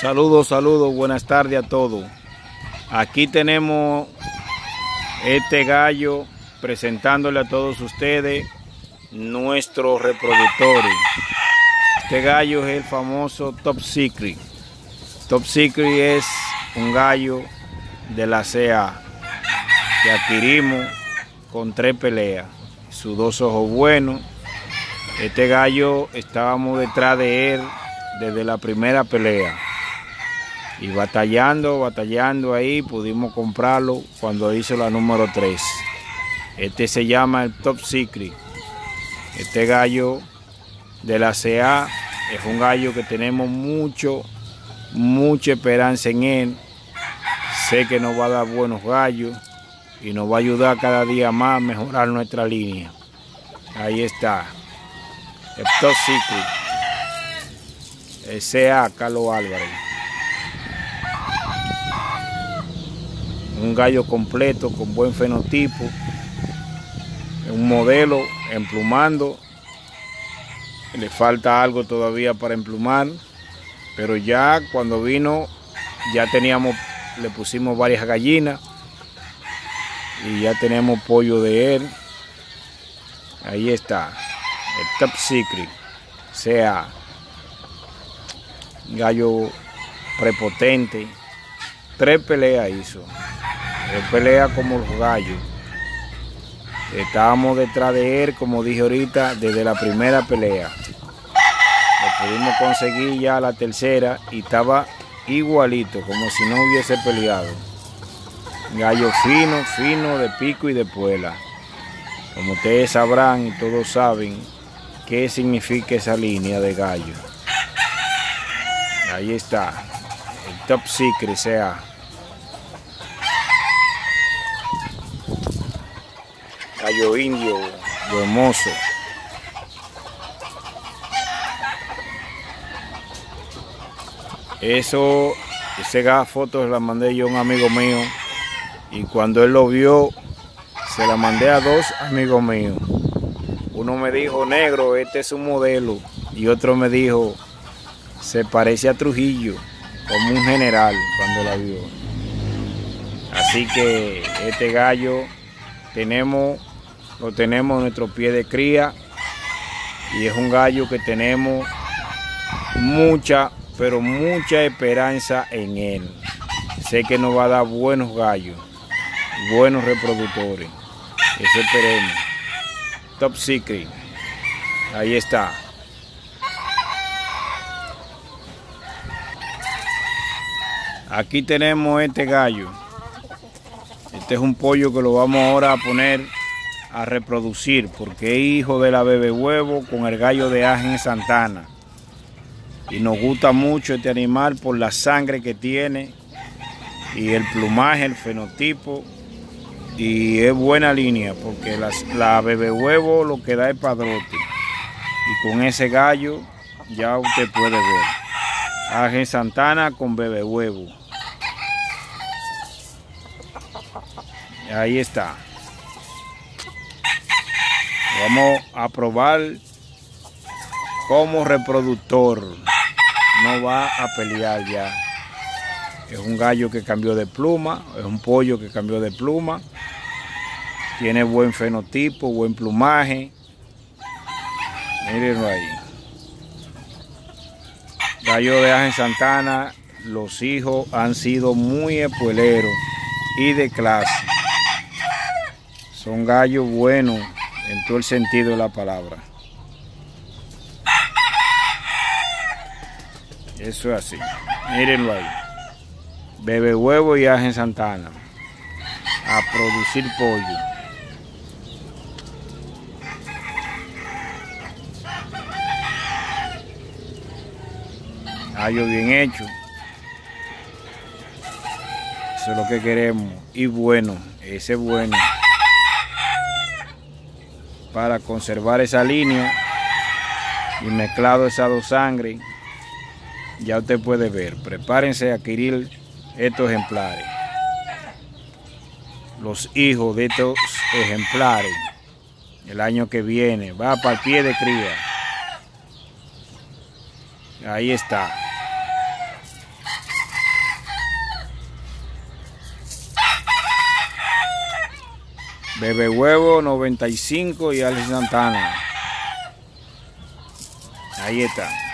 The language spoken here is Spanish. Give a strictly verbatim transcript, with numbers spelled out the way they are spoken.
Saludos, saludos, buenas tardes a todos. Aquí tenemos este gallo presentándole a todos ustedes nuestros reproductores. Este gallo es el famoso Top Secret. Top Secret es un gallo de la C A que adquirimos con tres peleas, sus dos ojos buenos. Este gallo estábamos detrás de él desde la primera pelea y batallando, batallando ahí pudimos comprarlo cuando hizo la número tres. Este se llama el Top Secret. Este gallo de la C A es un gallo que tenemos mucho, mucha esperanza en él. Sé que nos va a dar buenos gallos y nos va a ayudar cada día más a mejorar nuestra línea. Ahí está, el Top Secret, el C A Carlos Álvarez. Un gallo completo, con buen fenotipo, un modelo emplumando. Le falta algo todavía para emplumar, pero ya cuando vino ya teníamos, le pusimos varias gallinas y ya tenemos pollo de él. Ahí está, el Top Secret, sea gallo prepotente. Tres peleas hizo, tres peleas como los gallos. Estábamos detrás de él, como dije ahorita, desde la primera pelea. Lo pudimos conseguir ya la tercera y estaba igualito, como si no hubiese peleado. Gallo fino, fino, de pico y de puela. Como ustedes sabrán y todos saben qué significa esa línea de gallo. Ahí está, el Top Secret, sea gallo indio, hermoso. Eso, esa foto se la mandé yo a un amigo mío y cuando él lo vio, se la mandé a dos amigos míos. Uno me dijo, negro, este es un modelo, y otro me dijo, se parece a Trujillo, como un general cuando la vio. Así que este gallo tenemos, lo tenemos en nuestro pie de cría y es un gallo que tenemos mucha, pero mucha esperanza en él. Sé que nos va a dar buenos gallos, buenos reproductores. Eso esperemos. Top Secret. Ahí está. Aquí tenemos este gallo. Este es un pollo que lo vamos ahora a poner a reproducir porque es hijo de la bebé huevo con el gallo de Ángel Santana. Y nos gusta mucho este animal por la sangre que tiene y el plumaje, el fenotipo. Y es buena línea porque las, la bebé huevo lo que da es padrote. Y con ese gallo ya usted puede ver. Ángel Santana con bebé huevo. Ahí está. Vamos a probar como reproductor. No va a pelear ya. Es un gallo que cambió de pluma. Es un pollo que cambió de pluma. Tiene buen fenotipo, buen plumaje. Mírenlo ahí. Gallo de Ángel Santana. Los hijos han sido muy espueleros y de clase. Son gallos buenos en todo el sentido de la palabra. Eso es así. Mírenlo ahí. Bebé huevo y Ángel Santana. A producir pollo. Gallo bien hecho. Eso es lo que queremos. Y bueno, ese es bueno. Para conservar esa línea y mezclado esas dos sangres, ya usted puede ver. Prepárense a adquirir estos ejemplares. Los hijos de estos ejemplares el año que viene va para el pie de cría. Ahí está. Bebe Huevo noventa y cinco y Alex Santana. Ahí está.